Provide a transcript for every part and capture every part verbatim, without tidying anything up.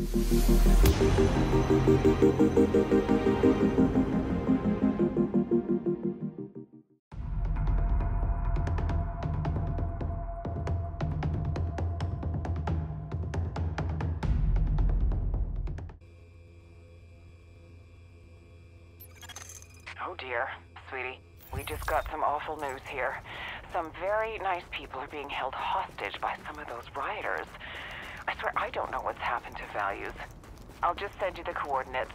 Oh dear, sweetie. We just got some awful news here. Some very nice people are being held hostage by some of those rioters. I swear I don't know what's happened to Values. I'll just send you the coordinates.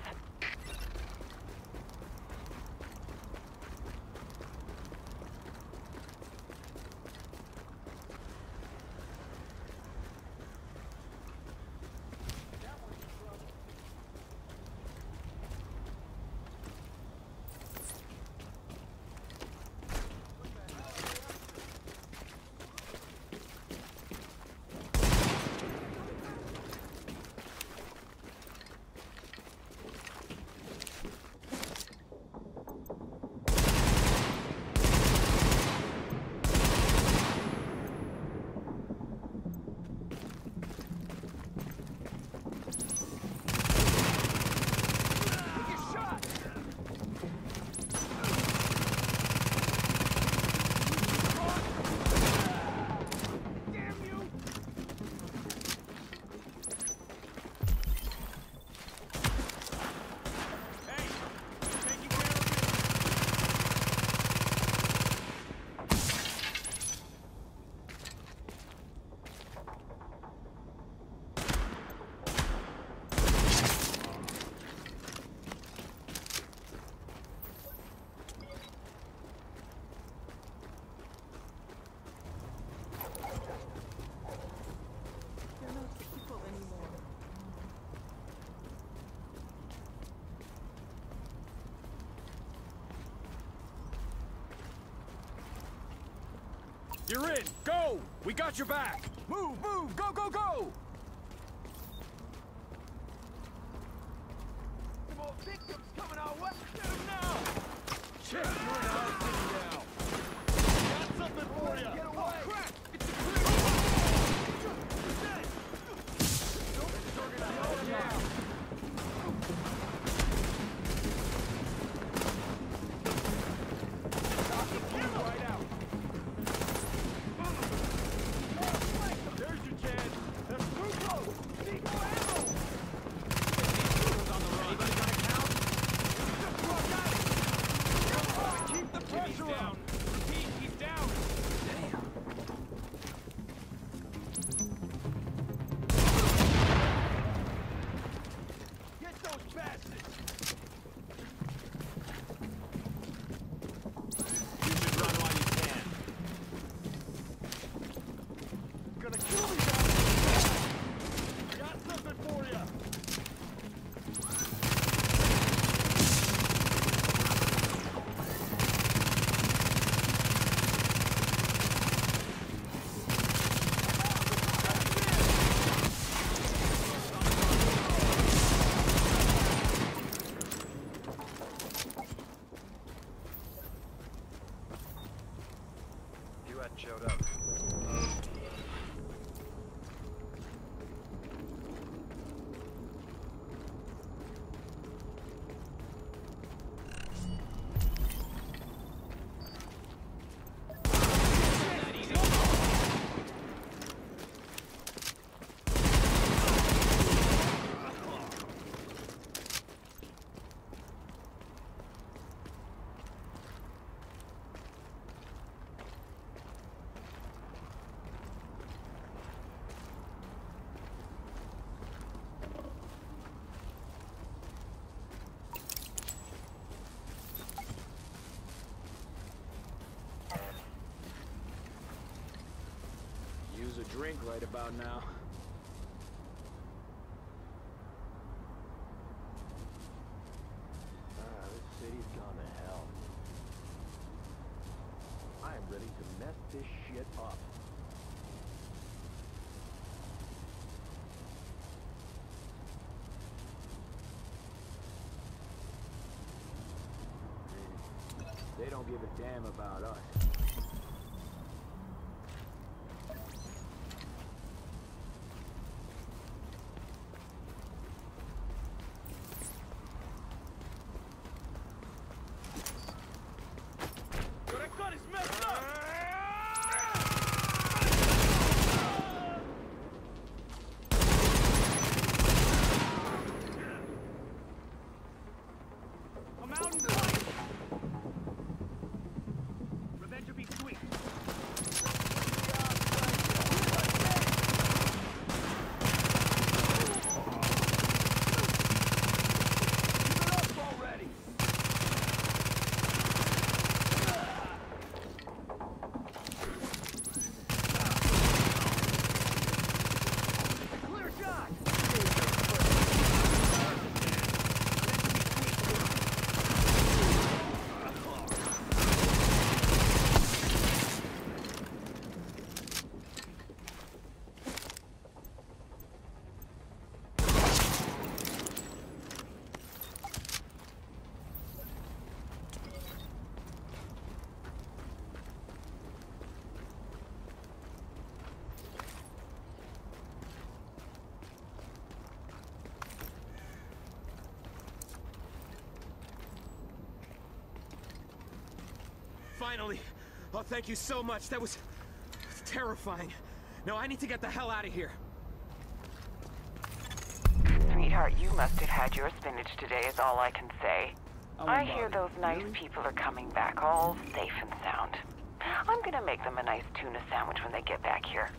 You're in! Go! We got your back! Move, move! Go, go, go! Some more victims coming our way! Get them now! Check your eyes now! Got something for you! Get away! Oh, crap! It's a clear! Disorganized! Now! Showed up. Use a drink right about now. Ah, this city's gone to hell. I am ready to mess this shit up. They don't give a damn about us. finally. Oh, thank you so much. That was terrifying. Now I need to get the hell out of here. Sweetheart, you must have had your spinach today is all I can say. Oh, I my hear God. those nice Really? people are coming back all safe and sound. I'm gonna make them a nice tuna sandwich when they get back here.